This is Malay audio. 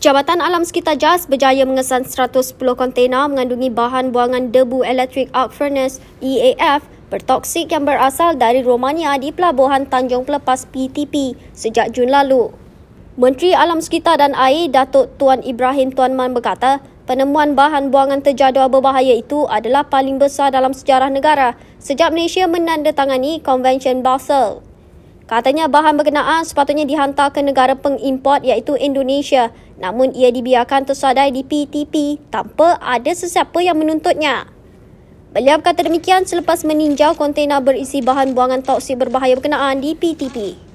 Jabatan Alam Sekitar JAS berjaya mengesan 110 kontena mengandungi bahan buangan debu Electric Arc Furnace EAF bertoksik yang berasal dari Romania di Pelabuhan Tanjung Pelepas PTP sejak Jun lalu. Menteri Alam Sekitar dan Air Datuk Tuan Ibrahim Tuan berkata, penemuan bahan buangan terjadual berbahaya itu adalah paling besar dalam sejarah negara sejak Malaysia menandatangani Konvensyan Basel. Katanya bahan berkenaan sepatutnya dihantar ke negara pengimport iaitu Indonesia, namun ia dibiarkan tersadai di PTP tanpa ada sesiapa yang menuntutnya. Beliau berkata demikian selepas meninjau kontena berisi bahan buangan toksik berbahaya berkenaan di PTP.